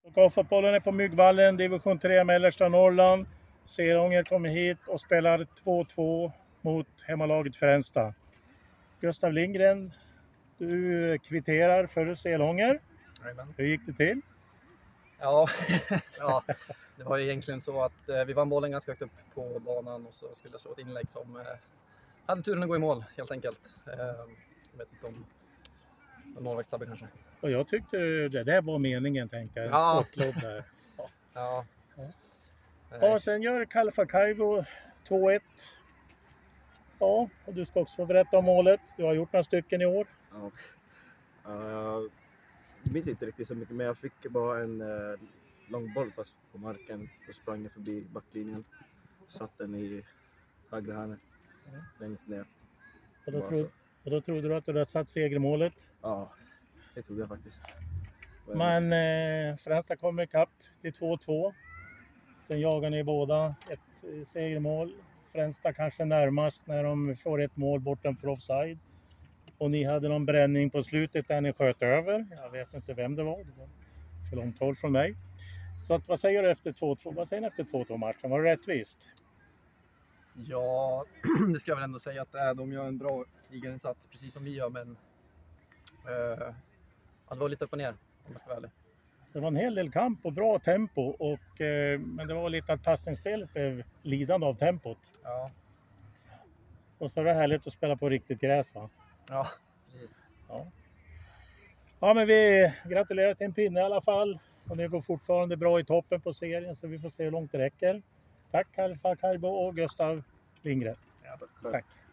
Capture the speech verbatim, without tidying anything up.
Lokalfotbollen är på Myggvallen, division tre mellersta Norrland. Selånger kommer hit och spelar två två mot hemmalaget Fränsta. Gustav Lindgren, du kvitterar för Selånger. Amen. Hur gick det till? Ja, ja, det var ju egentligen så att eh, vi vann bollen ganska högt upp på banan och så skulle jag slå ett inlägg som eh, hade turen att gå i mål helt enkelt. Eh, jag vet inte om en målvaktstabbe kanske. Och jag tyckte det där var meningen, tänker jag. Ja. Skottklubb där. Ja. Ja. Ja, och sen gör Kalfa Kaivo två ett. Ja, och du ska också få berätta om målet. Du har gjort några stycken i år. Ja. Uh, jag minns inte riktigt så mycket, men jag fick bara en uh, lång boll fast på marken och sprang jag förbi backlinjen. Satt den i högra hörnet, mm. längst ner. Och då, tro, och då trodde du att du hade satt segermålet? Ja, det trodde jag faktiskt. Men eh, Fränsta kommer ikapp till två två. Sen jagar ni båda ett eh, segermål. Fränsta kanske närmast när de får ett mål bortanför offside. Och ni hade någon bränning på slutet där ni sköt över. Jag vet inte vem det var. Det var för långt håll från mig. Så att, vad säger du efter två två? Vad säger ni efter två två matchen? Var det rättvist? Ja, det ska jag väl ändå säga att det är. De gör en bra ligainsats precis som vi gör, men eh, det var lite upp och ner om jag ska vara ärlig. Det var en hel del kamp och bra tempo. Och, eh, men det var lite att passningsspelet blev lidande av tempot. Ja. Och så är det härligt att spela på riktigt gräs, va? Ja, precis. Ja. Ja, men vi gratulerar till en pinne i alla fall. Och det går fortfarande bra i toppen på serien, så vi får se hur långt det räcker. Tack Kalfa Kaivo och Gustav Lindgren. Ja, tack. tack.